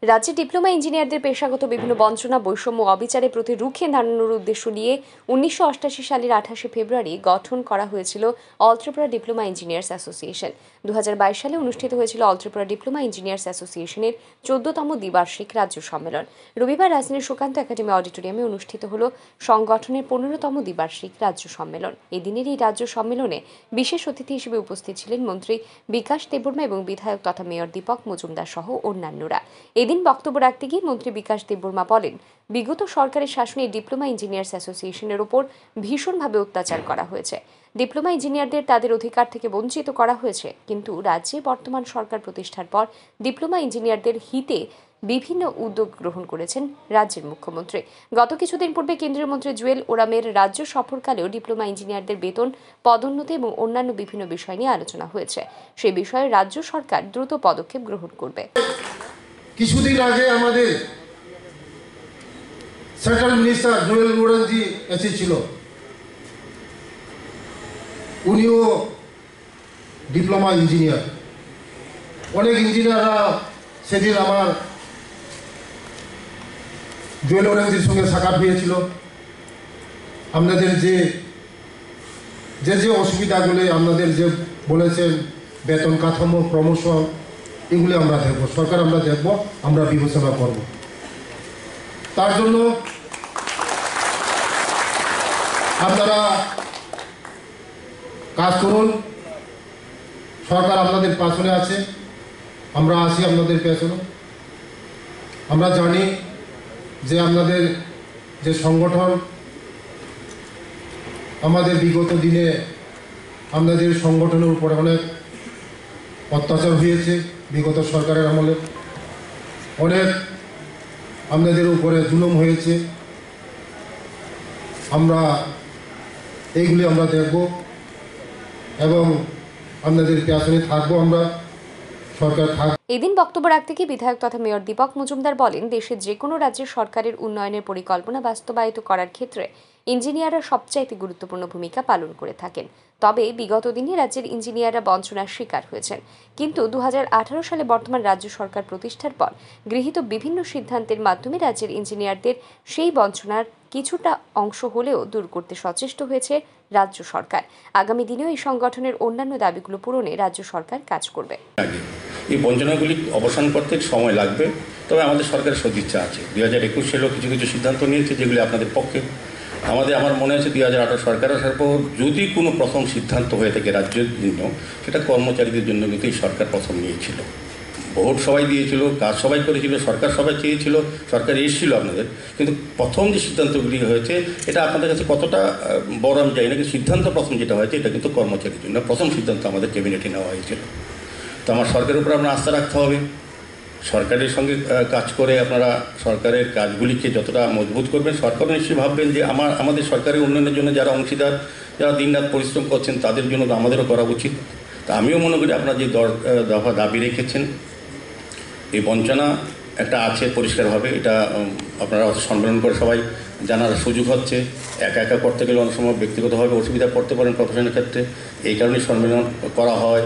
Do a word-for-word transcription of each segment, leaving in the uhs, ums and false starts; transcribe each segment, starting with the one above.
রাজ্যে ডিপ্লোমা ইঞ্জিনিয়ারদের পেশাগত বিভিন্ন বঞ্চনা, বৈষম্য, অবিচারের প্রতি রুখে দাঁড়ানোর উদ্দেশ্য নিয়ে উনিশশো অষ্টাশি সালের আঠাশে ফেব্রুয়ারি গঠন করা হয়েছিল all Tripura diploma engineers association. দু হাজার বাইশ সালে অনুষ্ঠিত হয়েছিল অল ত্রিপুরা ডিপ্লোমা ইঞ্জিনিয়ার্স অ্যাসোসিয়েশনের চোদ্দতম দ্বিবার্ষিক রাজ্য সম্মেলন। রবিবার রাজধানীর সুকান্ত একাডেমি অডিটোরিয়ামে অনুষ্ঠিত হল সংগঠনের পনেরোতম দ্বিবার্ষিক রাজ্য সম্মেলন। এদিনের এই রাজ্য সম্মেলনে বিশেষ অতিথি হিসেবে উপস্থিত ছিলেন মন্ত্রী বিকাশ দেববর্মা এবং বিধায়ক তথা মেয়র দীপক মজুমদার সহ অন্যান্যরা। এদিন বক্তব্য রাখতে গিয়ে মন্ত্রী বিকাশ দেববর্মা বলেন, বিগত সরকারের শাসনে ডিপ্লোমা ইঞ্জিনিয়ার্স অ্যাসোসিয়েশনের উপর ভীষণভাবে অত্যাচার করা হয়েছে। ডিপ্লোমা ইঞ্জিনিয়ারদের তাদের অধিকার থেকে বঞ্চিত করা হয়েছে। কিন্তু রাজ্যে বর্তমান সরকার প্রতিষ্ঠার পর ডিপ্লোমা ইঞ্জিনিয়ারদের হিতে বিভিন্ন উদ্যোগ গ্রহণ করেছেন রাজ্যের মুখ্যমন্ত্রী। গত কিছুদিন পূর্বে কেন্দ্রীয় মন্ত্রী জুয়েল ওরামের রাজ্য সফরকালেও ডিপ্লোমা ইঞ্জিনিয়ারদের বেতন, পদোন্নতি এবং অন্যান্য বিভিন্ন বিষয় নিয়ে আলোচনা হয়েছে। সেই বিষয়ে রাজ্য সরকার দ্রুত পদক্ষেপ গ্রহণ করবে। কিছুদিন আগে আমাদের সেন্ট্রাল মিনিস্টার জুয়েল ওরামজি এসেছিল। উনিও ডিপ্লোমা ইঞ্জিনিয়ার। অনেক ইঞ্জিনিয়াররা সেদিন আমার জুয়েল ওরামজির সঙ্গে সাক্ষাৎ হয়েছিল। আপনাদের যে যে যে অসুবিধাগুলো আপনাদের যে বলেছেন, বেতন কাঠামো, প্রমোশন, এগুলি আমরা দেখব, সরকার আমরা দেখব, আমরা বিবেচনা করব। তার জন্য আপনারা কাজ করুন। সরকার আপনাদের পেছনে আছে, আমরা আছি আপনাদের পেছনে। আমরা জানি যে আপনাদের যে সংগঠন, আমাদের বিগত দিনে আপনাদের সংগঠনের উপরে অনেক অত্যাচার হয়েছে। বিগত সরকারের আমলে অনেক আপনাদের উপরে জুলুম হয়েছে। আমরা এইগুলি আমরা দেখব এবং আপনাদের পেছনে থাকবো, আমরা সরকার থাকবে। এদিন বক্তব্য রাখতে গিয়ে বিধায়ক তথা মেয়র দীপক মজুমদার বলেন, দেশের যে কোনো রাজ্যের সরকারের উন্নয়নের পরিকল্পনা বাস্তবায়িত করার ক্ষেত্রে ইঞ্জিনিয়াররা সবচাইতে গুরুত্বপূর্ণ ভূমিকা পালন করে থাকেন। তবে বিগত দিনে রাজ্যের ইঞ্জিনিয়াররা বঞ্চনার শিকার হয়েছেন। কিন্তু দু হাজার আঠারো সালে বর্তমান রাজ্য সরকার প্রতিষ্ঠার পর গৃহীত বিভিন্ন সিদ্ধান্তের মাধ্যমে রাজ্যের ইঞ্জিনিয়ারদের সেই বঞ্চনার কিছুটা অংশ হলেও দূর করতে সচেষ্ট হয়েছে রাজ্য সরকার। আগামী দিনেও এই সংগঠনের অন্যান্য দাবিগুলো পূরণে রাজ্য সরকার কাজ করবে। এই বঞ্চনাগুলি অবসান করতে সময় লাগবে, তবে আমাদের সরকারের সদিচ্ছা আছে। দুই হাজার একুশ সালেও কিছু কিছু সিদ্ধান্ত নিয়েছে যেগুলি আপনাদের পক্ষে। আমাদের আমার মনে আছে দুই হাজার আঠারো সরকার আসার পর যদি কোনো প্রথম সিদ্ধান্ত হয়ে থাকে রাজ্যের জন্য, সেটা কর্মচারীদের জন্য কিন্তু এই সরকার প্রথম নিয়েছিল। ভোট সবাই দিয়েছিল, কাজ সবাই করেছিল, সরকার সবাই চেয়েছিল, সরকার এসেছিল আপনাদের। কিন্তু প্রথম যে সিদ্ধান্তগুলি হয়েছে, এটা আপনাদের কাছে কতটা বড় আমি জানি না, কিন্তু সিদ্ধান্ত প্রথম যেটা হয়েছে এটা কিন্তু কর্মচারীর জন্য প্রথম সিদ্ধান্ত আমাদের ক্যাবিনেটে নেওয়া হয়েছিল। তো আমার সরকারের উপর আপনার আস্থা রাখতে হবে। সরকারের সঙ্গে কাজ করে আপনারা সরকারের কাজগুলিকে যতটা মজবুত করবেন, সরকারও নিশ্চয়ই ভাববেন যে আমার আমাদের সরকারের উন্নয়নের জন্য যারা অংশীদার, যারা দিনরাত পরিশ্রম করছেন, তাদের জন্য তো আমাদেরও করা উচিত। তা আমিও মনে করি আপনারা যে দফা দাবি রেখেছেন, এই বঞ্চনা একটা আছে পরিষ্কারভাবে, এটা আপনারা সম্মেলন করে সবাই জানার সুযোগ হচ্ছে। একা একা করতে গেলে অনেক সময় ব্যক্তিগতভাবে অসুবিধা পড়তে পারেন প্রফেশনের ক্ষেত্রে। এই কারণে সম্মেলন করা হয়,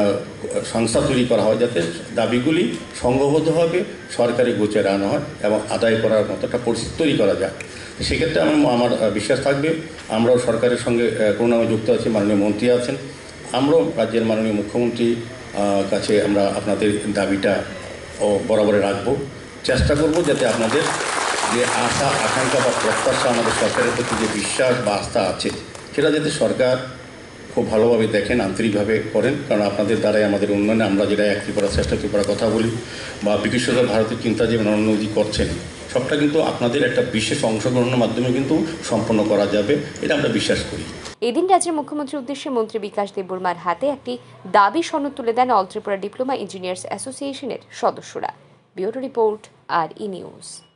সংস্থা তৈরি করা হয়, যাতে দাবিগুলি সংঘবদ্ধভাবে সরকারি গোচরে আনা হয় এবং আদায় করার মতো একটা পরিস্থিতি তৈরি করা যায়। সেক্ষেত্রে আমি আমার বিশ্বাস থাকবে, আমরাও সরকারের সঙ্গে কোনো নামে যুক্ত আছি, মাননীয় মন্ত্রী আছেন, আমরাও রাজ্যের মাননীয় মুখ্যমন্ত্রী কাছে আমরা আপনাদের দাবিটা ও বরাবরে রাখবো। চেষ্টা করব যাতে আপনাদের যে আশা আকাঙ্ক্ষা বা প্রত্যাশা, আমাদের সরকারের প্রতি যে বিশ্বাস বা আস্থা আছে, সেটা যাতে সরকার খুব ভালোভাবে দেখেন, আন্তরিকভাবে করেন। কারণ আপনাদের দ্বারাই আমাদের উন্নয়নে আমরা যেটা এক ত্রিপুরা শ্রেষ্ঠ ত্রিপুরা কথা বলি বা বিকশিত ভারতের চিন্তা যে উন্নতি করছেন, সবটা কিন্তু আপনাদের একটা বিশেষ অংশগ্রহণের মাধ্যমে কিন্তু সম্পন্ন করা যাবে, এটা আমরা বিশ্বাস করি। এদিন রাজ্যের মুখ্যমন্ত্রীর উদ্দেশ্যে মন্ত্রী বিকাশ দেববর্মার হাতে একটি দাবি সনদ তুলে দেন অল ত্রিপুরা ডিপ্লোমা ইঞ্জিনিয়ার্স অ্যাসোসিয়েশনের সদস্যরা। ব্যুরো রিপোর্ট, আর ই নিউজ।